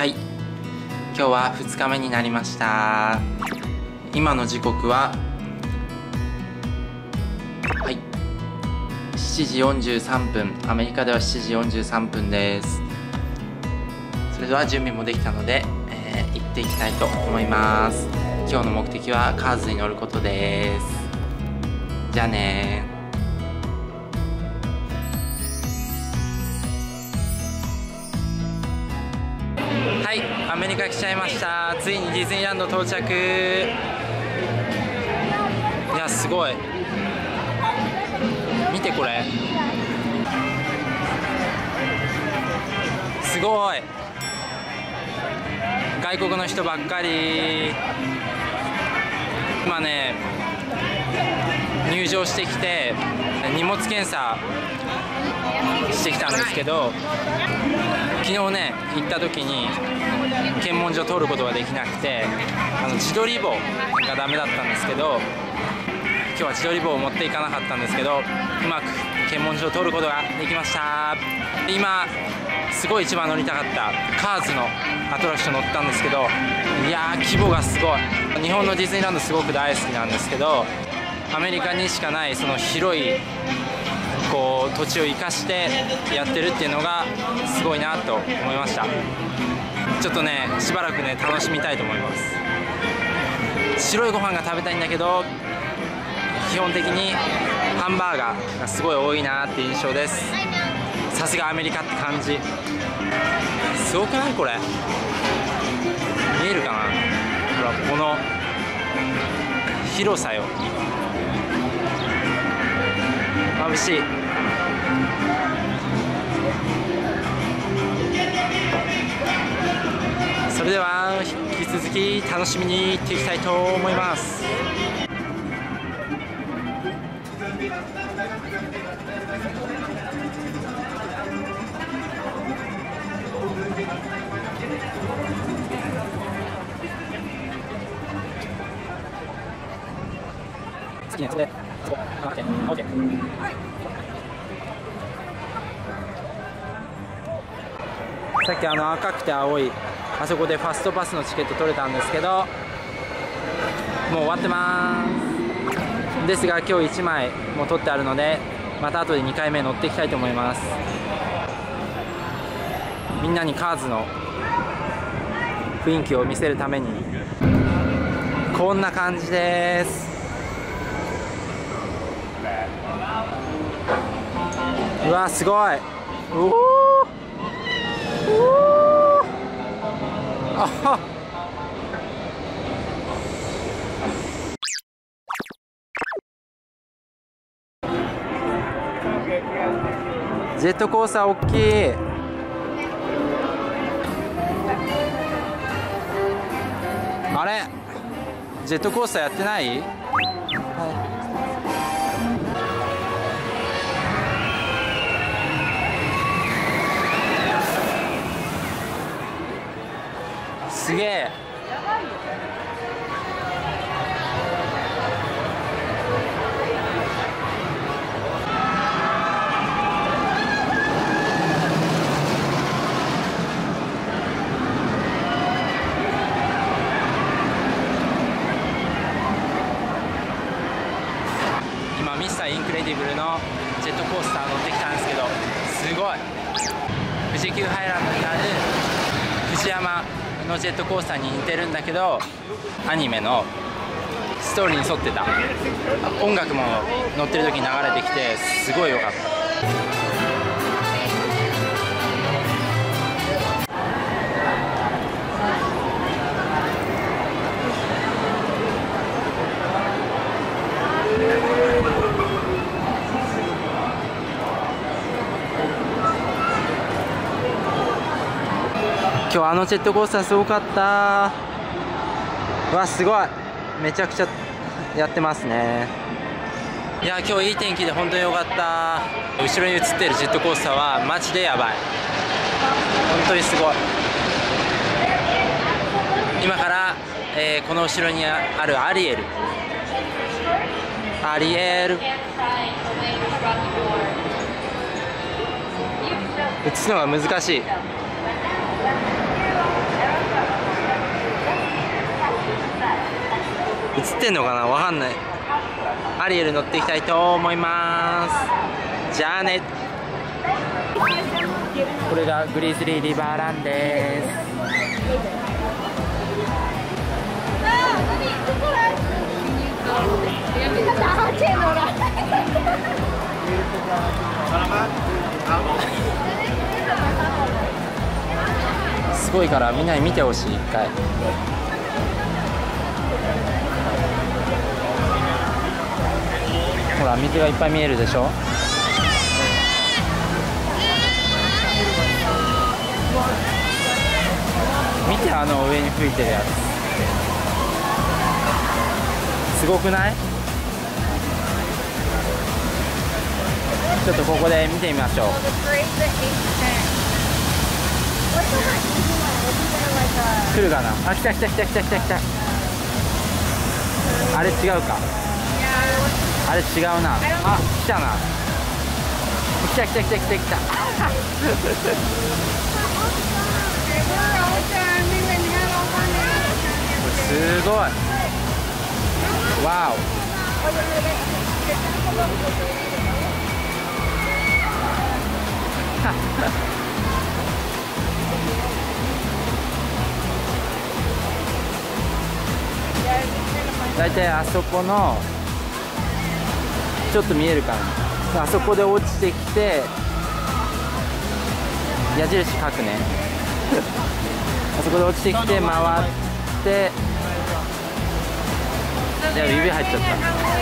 はい、今日は2日目になりました。今の時刻は7時43分、アメリカでは7時43分です。それでは準備もできたので、行っていきたいと思います。今日の目的はカーズに乗ることです。じゃあねー。はい、アメリカ来ちゃいました。ついにディズニーランド到着。いや、すごい。見てこれ。すごい。外国の人ばっかり。今ね、入場してきて荷物検査してきたんですけど、昨日ね行った時に検問所通ることができなくて、自撮り棒がダメだったんですけど、今日は自撮り棒を持っていかなかったんですけど、うまく検問所を通ることができました。今すごい一番乗りたかったカーズのアトラクション乗ったんですけど、いやー規模がすごい。日本のディズニーランドすごく大好きなんですけど、アメリカにしかないその広いこう土地を生かしてやってるっていうのがすごいなと思いました。ちょっとねしばらくね楽しみたいと思います。白いご飯が食べたいんだけど、基本的にハンバーガーがすごい多いなって印象です。さすがアメリカって感じ。すごくないこれ。見えるかな。ほらこの広さよ。眩しい。それでは引き続き楽しみに行っていきたいと思います。好きなやつで、OK。さっき赤くて青いあそこでファストパスのチケット取れたんですけど、もう終わってますですが、今日1枚も取ってあるので、また後で2回目乗っていきたいと思います。みんなにカーズの雰囲気を見せるためにこんな感じです。うわすごい。おおあジェットコースター大きい。あれジェットコースターやってない？すげえ。今ミスターインクレディブルのジェットコースター乗ってきたんですけど、すごい。富士急ハイランドにある藤山のジェットコースターに似てるんだけど、アニメのストーリーに沿ってた。音楽も乗ってる時に流れてきてすごい良かった。今日ジェットコースターすごかった。うわすごい、めちゃくちゃやってますね。いや今日いい天気で本当に良かった。後ろに映ってるジェットコースターはマジでやばい。本当にすごい。今から、この後ろにあるアリエル映すのが難しい。 映ってんのかな、わかんない。アリエル乗っていきたいと思います。じゃあね。これがグリズリーリバーランです。すごいからみんなに見てほしい。一回ほら、水がいっぱい見えるでしょ。見て、あの上に吹いてるやつ、すごくない？ちょっとここで見てみましょう。来るかなあ、来た来た来た来た来た来た。あれ違うか、あれ違うな。あ、来たな。来た来た来た来た来た。すごい。わお。だいたいあそこのちょっと見えるかな、あそこで落ちてきて矢印書くね。あそこで落ちてきて回って、いや指入っちゃった。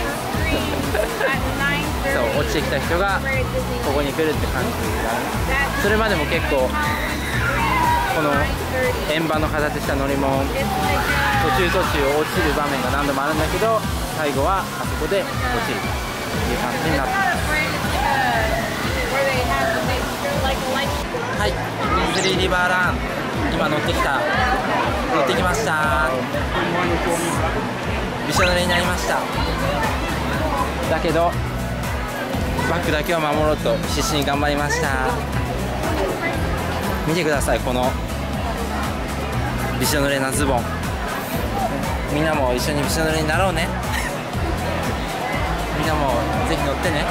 そう、落ちてきた人がここに来るって感じだね。それまでも結構この円盤の形した乗り物、途中落ちる場面が何度もあるんだけど、最後はあそこで落ちるという感じになってます。はい、グリズリーリバーラン、今乗ってきました。びしょ濡れになりました。だけどバッグだけを守ろうと必死に頑張りました。見てください、このびしょ濡れなズボン。みんなも一緒にびしょ濡れになろうね。みんなもぜひ乗ってね。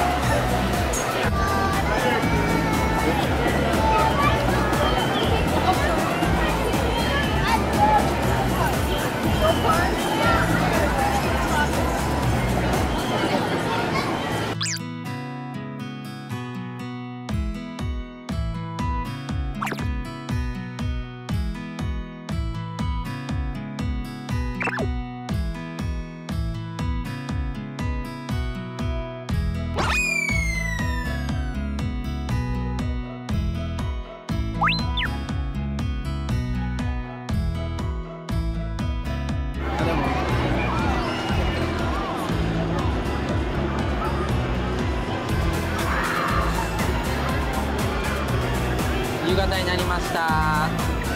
夕方になりました。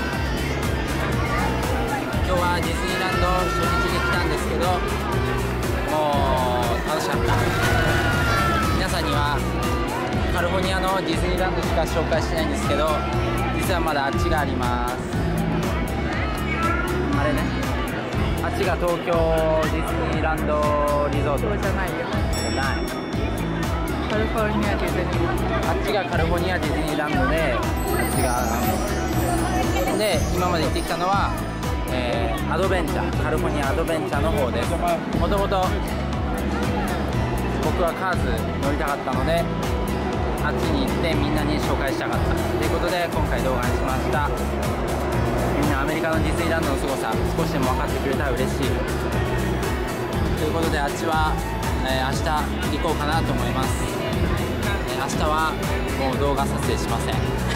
今日はディズニーランド初日に来たんですけど、もう楽しかった。皆さんにはカリフォルニアのディズニーランドしか紹介してないんですけど、実はまだあっちがあります。あれね、あっちが東京ディズニーランドリゾート。そうじゃないよ。じゃない。カリフォルニアディズニー。あっちがカリフォルニアディズニーランドで、あっちがで、今まで行ってきたのは、アドベンチャー、カリフォルニアアドベンチャーの方です。もともと僕はカーズ乗りたかったので、あっちに行ってみんなに紹介したかったということで今回動画にしました。みんなアメリカのディズニーランドのすごさ少しでも分かってくれたら嬉しいということで、あっちは、明日行こうかなと思います。明日はもう動画撮影しません。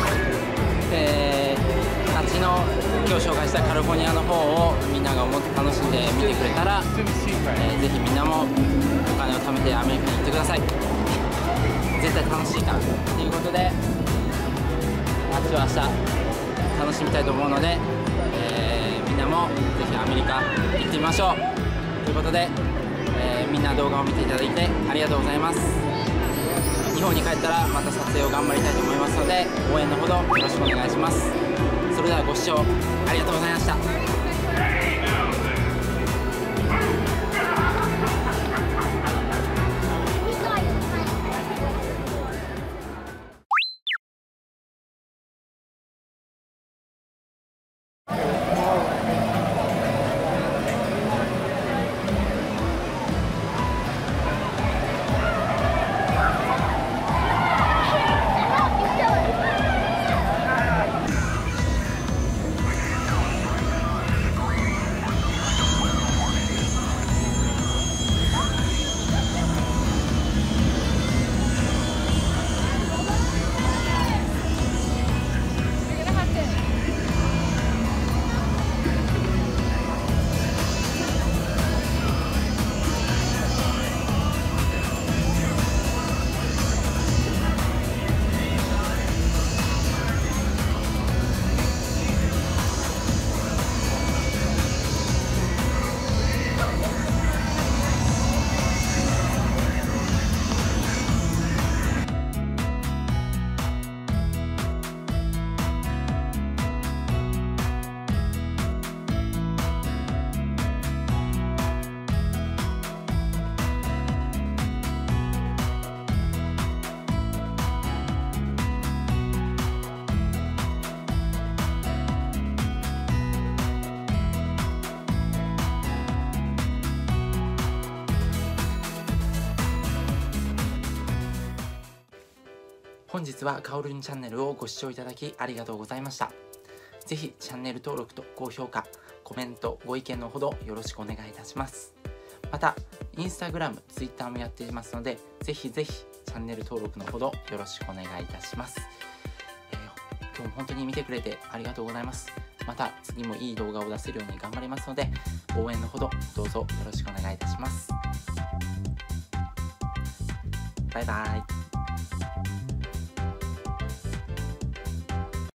あっちの今日紹介したカリフォルニアの方をみんなが楽しんで見てくれたら、ぜひみんなもお金を貯めてアメリカに行ってください。絶対楽しいからということで、あっちは明日楽しみたいと思うので、みんなもぜひアメリカ行ってみましょうということで、みんな動画を見ていただいてありがとうございます。日本に帰ったらまた撮影を頑張りたいと思いますので、応援のほどよろしくお願いします。それではご視聴ありがとうございました。 本日はかおるんチャンネルをご視聴いただきありがとうございました。ぜひチャンネル登録と高評価、コメント、ご意見のほどよろしくお願いいたします。また、インスタグラム、ツイッターもやっていますので、ぜひぜひチャンネル登録のほどよろしくお願いいたします。今日も本当に見てくれてありがとうございます。また次もいい動画を出せるように頑張りますので、応援のほどどうぞよろしくお願いいたします。バイバイ。